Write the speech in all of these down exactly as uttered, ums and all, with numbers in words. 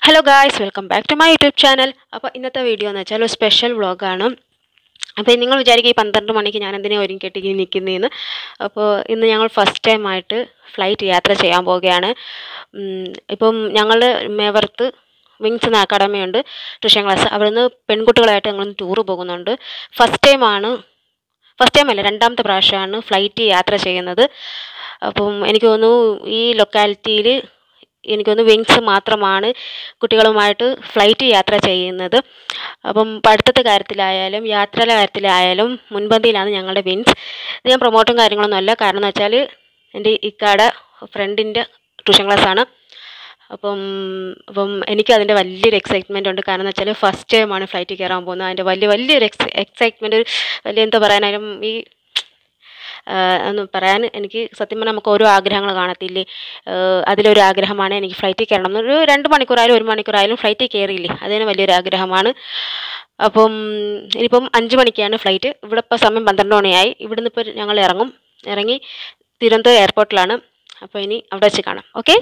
Hello guys, welcome back to my YouTube channel. അപ്പോൾ ഇന്നത്തെ video എന്ന് വെച്ചാൽ ഒരു സ്പെഷ്യൽ വ്ളോഗാണ്. അപ്പോൾ നിങ്ങൾ വിചാരിക്കും ഈ പന്ത്രണ്ട് മണിക്ക് ഞാൻ എന്തിനാ ഒരുങ്ങി കെട്ടി നിൽക്കുന്നതെന്ന്. അപ്പോൾ ഇന്ന് ഞങ്ങൾ ഫസ്റ്റ് ടൈമായിട്ട് ഫ്ലൈറ്റ് യാത്ര ചെയ്യാൻ പോവുകയാണ്. ഇപ്പം ഞങ്ങൾ മേവർത്ത് വിങ്സ് എന്ന അക്കാഡമിയുണ്ട്, ട്യൂഷൻ ക്ലാസ്. അവിടെ നിന്ന് പെൺകുട്ടികളായിട്ട് ഞങ്ങൾ ടൂറ് പോകുന്നുണ്ട്. ഫസ്റ്റ് ടൈമാണ് ഫസ്റ്റ് ടൈം അല്ല രണ്ടാമത്തെ പ്രാവശ്യമാണ് ഫ്ലൈറ്റ് യാത്ര ചെയ്യുന്നത്. അപ്പം എനിക്ക് തോന്നുന്നു ഈ ലൊക്കാലിറ്റിയിൽ എനിക്കൊന്ന് വിങ്സ് മാത്രമാണ് കുട്ടികളുമായിട്ട് ഫ്ലൈറ്റ് യാത്ര ചെയ്യുന്നത്. അപ്പം പഠിത്തത്തെ കാര്യത്തിലായാലും യാത്രയുടെ കാര്യത്തിലായാലും മുൻപന്തിയിലാണ് ഞങ്ങളുടെ വിങ്സ്. ഇത് ഞാൻ പ്രൊമോട്ടും കാര്യങ്ങളൊന്നും അല്ല. കാരണം എന്ന് വെച്ചാൽ എൻ്റെ ഇക്കാടെ ഫ്രണ്ടിൻ്റെ ട്യൂഷൻ ക്ലാസ്സാണ്. അപ്പം അപ്പം എനിക്ക് അതിൻ്റെ വലിയൊരു എക്സൈറ്റ്മെൻ്റ് ഉണ്ട്. കാരണം എന്ന് വെച്ചാൽ ഫസ്റ്റ് ടൈമാണ് ഫ്ലൈറ്റ് കയറാൻ പോകുന്നത്. അതിൻ്റെ വലിയ വലിയൊരു എക്സ് എക്സൈറ്റ്മെൻറ്റ് വലിയ എന്താ പറയാനായാലും ഈ എന്ന് പറയാൻ എനിക്ക് സത്യം പറഞ്ഞാൽ നമുക്ക് ഓരോ ആഗ്രഹങ്ങൾ കാണത്തില്ലേ, അതിലൊരു ആഗ്രഹമാണ് എനിക്ക് ഫ്ലൈറ്റിൽ കയറണം എന്നൊരു രണ്ട് മണിക്കൂറായാലും ഒരു മണിക്കൂറായാലും ഫ്ലൈറ്റിൽ കയറിയില്ലേ, അതിന് വലിയൊരു ആഗ്രഹമാണ്. അപ്പം ഇനിയിപ്പം അഞ്ച് മണിക്കാണ് ഫ്ലൈറ്റ്. ഇവിടെ ഇപ്പോൾ സമയം പന്ത്രണ്ട് മണിയായി. ഇവിടുന്ന് ഇപ്പോൾ ഞങ്ങൾ ഇറങ്ങും ഇറങ്ങി തിരുവനന്തപുരം എയർപോർട്ടിലാണ്. അപ്പോൾ ഇനി അവിടെ വെച്ച് കാണാം. ഓക്കെ,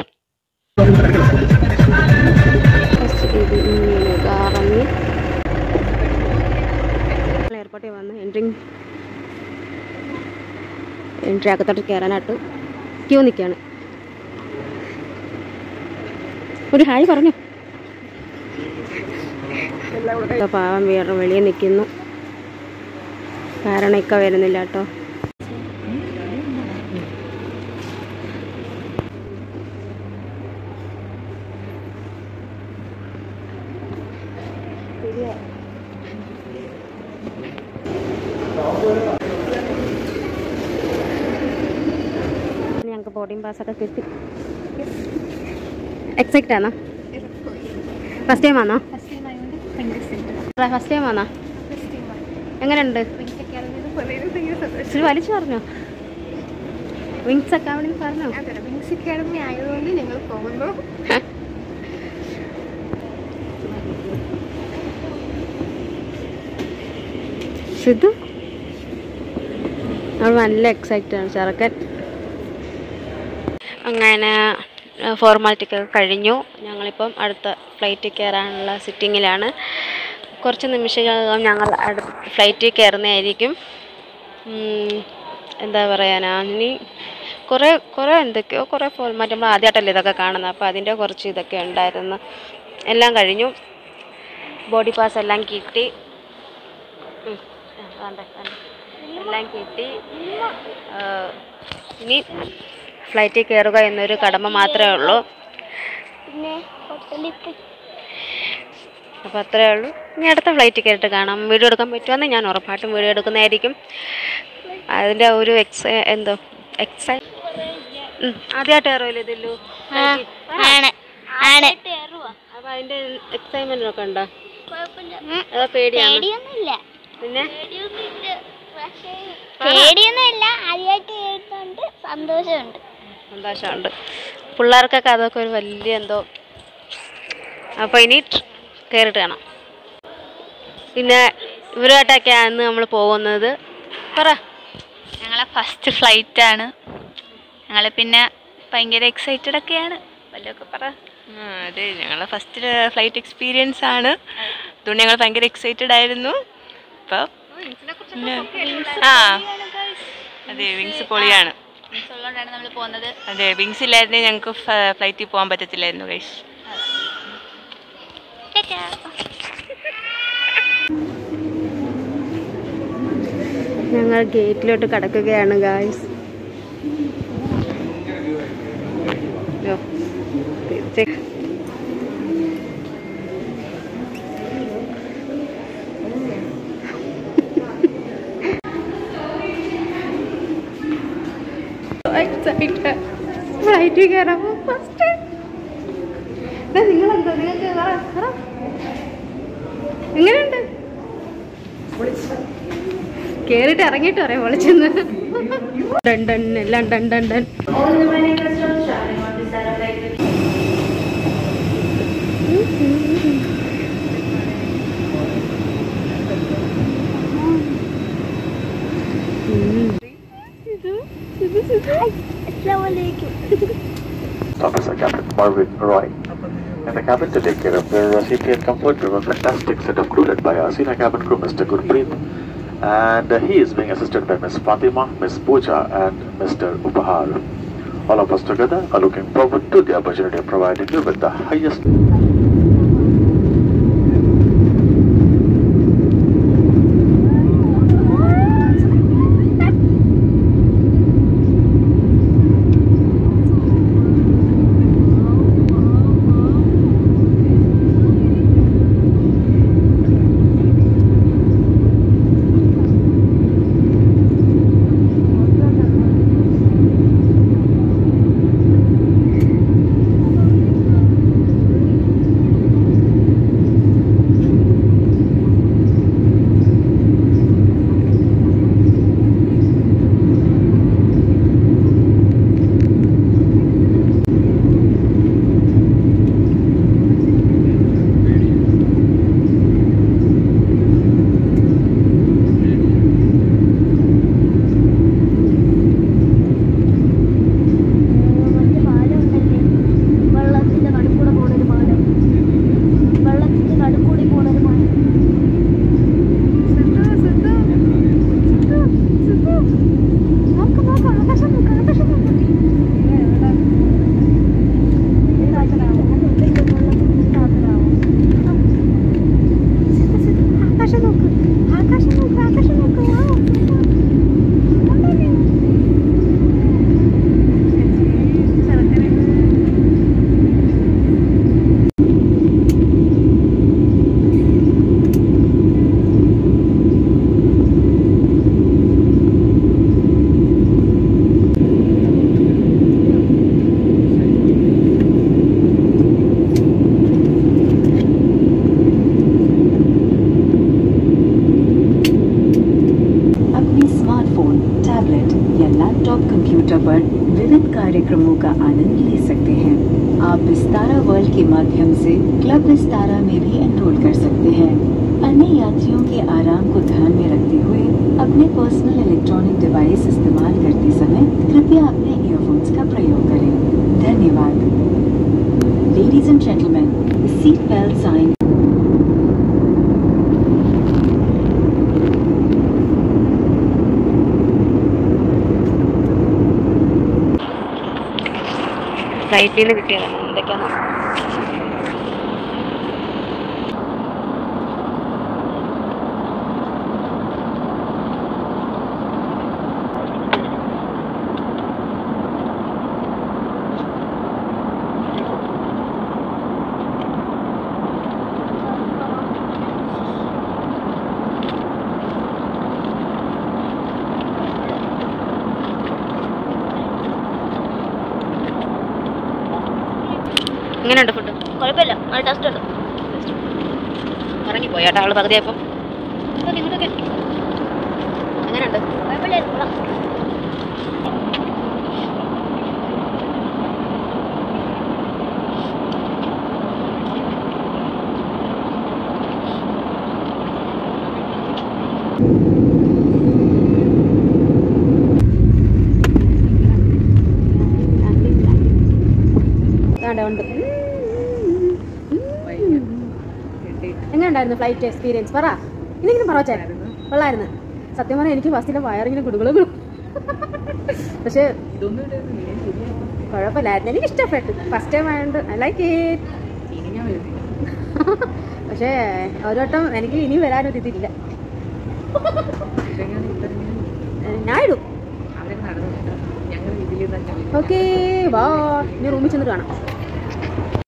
ഇറങ്ങി എയർപോർട്ടിൽ വന്ന് എൻട്രിങ് എൻട്രി അകത്തോട്ട് കയറാനായിട്ട് ക്യൂ നിൽക്കുകയാണ്. ഒരു ഹായ് പറഞ്ഞു. പാവം വേറെ വെളിയിൽ നിൽക്കുന്നു, കാരണം ഇക്ക വരുന്നില്ല കേട്ടോ. ഞങ്ങൾക്ക് ബോർഡിംഗ് പാസ്സൊക്കെ കിട്ടി. എക്സൈറ്റ് ആണോ? ഫസ്റ്റ് ടൈം ആണോ? ഫസ്റ്റ് ടൈം ആണോ? എങ്ങനെയുണ്ട്? വലിച്ചു പറഞ്ഞോ? വിങ്സ് അക്കാഡമി പറഞ്ഞോ? വിങ്സ് അക്കാഡമി ആയതുകൊണ്ട് ഞങ്ങൾ പോകുന്നു. സിദ്ധു അവൾ നല്ല എക്സൈറ്റഡ് ആണ് ചെറുക്കൻ. അങ്ങനെ ഫോർമാലിറ്റിക്ക് കഴിഞ്ഞു. ഞങ്ങളിപ്പം അടുത്ത ഫ്ലൈറ്റിൽ കയറാനുള്ള സിറ്റിങ്ങിലാണ്. കുറച്ച് നിമിഷങ്ങളകം ഞങ്ങൾ അടുത്ത ഫ്ലൈറ്റിൽ കയറുന്നതായിരിക്കും. എന്താ പറയാനാ, ഇനി കുറേ കുറേ എന്തൊക്കെയോ കുറേ ഫോർമാറ്റ് നമ്മൾ ആദ്യമായിട്ടല്ലേ ഇതൊക്കെ കാണുന്നത്. അപ്പോൾ അതിൻ്റെ കുറച്ച് ഇതൊക്കെ ഉണ്ടായിരുന്നു. എല്ലാം കഴിഞ്ഞു. ബോഡി പാസ് എല്ലാം കിട്ടി. എല്ലാം കിട്ടി. ഇനി ഫ്ലൈറ്റിൽ കയറുക എന്നൊരു കടമ മാത്രമേ ഉള്ളൂ. അപ്പോൾ അത്രയേ ഉള്ളൂ. ഇനി അടുത്ത ഫ്ലൈറ്റിൽ കയറിയിട്ട് കാണാം. വീഡിയോ എടുക്കാൻ പറ്റുമെന്ന് ഞാൻ ഉറപ്പായിട്ടും വീഡിയോ എടുക്കുന്നതായിരിക്കും. അതിൻ്റെ ഒരു എക്സ് എന്തോ എക്സൈ ആദ്യമായിട്ട് കയറുമല്ലോ ഇതില്ലോ. അപ്പോൾ അതിൻ്റെ എക്സൈറ്റ്മെൻ്റ് ഒക്കെ ഉണ്ടോ? അതോ പേടിയാണ്? പിന്നെ സന്തോഷമുണ്ട് സന്തോഷമുണ്ട് പിള്ളേർക്കൊക്കെ അതൊക്കെ ഒരു വലിയ എന്തോ. അപ്പോൾ ഇനി കയറിയിട്ട് കാണാം. പിന്നെ ഇവരുമായിട്ടൊക്കെയാണ് നമ്മൾ പോകുന്നത്. പറ. ഞങ്ങളെ ഫസ്റ്റ് ഫ്ലൈറ്റാണ്. ഞങ്ങൾ പിന്നെ ഭയങ്കര എക്സൈറ്റഡ് ഒക്കെയാണ്. വല്ലതൊക്കെ പറ. അതെ, ഞങ്ങളെ ഫസ്റ്റ് ഫ്ലൈറ്റ് എക്സ്പീരിയൻസ് ആണ്. അതുകൊണ്ട് ഞങ്ങൾ ഭയങ്കര എക്സൈറ്റഡ് ആയിരുന്നു. അപ്പോൾ ആ അതെ, വിങ്സ് പൊളിയാണ്. ഉള്ളതുകൊണ്ടാണ് നമ്മൾ പോകുന്നത്. അതെ, വിങ്സ് ഇല്ലായിരുന്നെങ്കിൽ ഞങ്ങൾക്ക് ഫ്ലൈറ്റിൽ പോകാൻ പറ്റത്തില്ലായിരുന്നു ഗൈസ്. ഞങ്ങൾ ഗേറ്റിലോട്ട് കടക്കുകയാണ് ഗായ്സ്. ഫ്ലൈറ്റിൽ കയറാമോ? ഫസ്റ്റ് നിങ്ങളെന്തോ നിങ്ങൾക്ക് എങ്ങനെയുണ്ട്? കേറിട്ട് ഇറങ്ങിയിട്ട് പറയാം വിളിച്ചെന്ന്. ഡൺ ഡൺ എല്ലാം done done done. Officer Captain Marvin Roy in the cabin to take care of their uh, safety and comfort. We have a fantastic set of crew led by our senior cabin crew, Mister Gurpreet, and uh, he is being assisted by Miss Fatima, Miss Pooja, and Mister Upahar. All of us together are looking forward to the opportunity of providing you with the highest. कार्यक्रमों का आनंद ले सकते हैं। आप Vistara world के माध्यम से club Vistara में भी एनरोल कर सकते हैं। अन्य यात्रियों के आराम को ध्यान में रखते हुए अपने पर्सनल इलेक्ट्रॉनिक डिवाइस इस्तेमाल करते समय कृपया अपने ईयरफोन्स का प्रयोग करें। धन्यवाद। Ladies and gentleman, seat belt sign. ഫ്ലൈറ്റിൽ നിന്ന് കിട്ടിയതാണ് എന്തൊക്കെയാണ് എങ്ങനെയുണ്ട് ഫുഡ്? കുഴപ്പമില്ല, നല്ല ടേസ്റ്റ് ഉണ്ട്. ഇറങ്ങിപ്പോയി കേട്ടോ ആള് പകുതിയായപ്പം. ഇങ്ങോട്ടൊക്കെ എങ്ങനെയുണ്ട്? കുഴപ്പമില്ല. ഉണ്ട്. എങ്ങനെയുണ്ടായിരുന്നു ഫ്ലൈറ്റ് എക്സ്പീരിയൻസ്? പറ, ഇനിങ്ങനെ പറ. കൊള്ളായിരുന്നു. സത്യം പറഞ്ഞാൽ എനിക്ക് ഫസ്റ്റിലെ വയറിങ്ങനെ കുടുകുളു, പക്ഷെ കുഴപ്പമില്ലായിരുന്നു. എനിക്ക് ഇഷ്ടപ്പെട്ടു. ഫസ്റ്റ് ടൈം ആയതുകൊണ്ട് ഐ ലൈക്ക് ഇറ്റ്. പക്ഷേ ഒരു വട്ടം എനിക്ക് ഇനി വരാനൊരു ഇതില്ല. ഞാൻ ഇടും. ഓക്കേ, വാ, ഇനി റൂമിൽ ചെന്നിട്ട് കാണാം.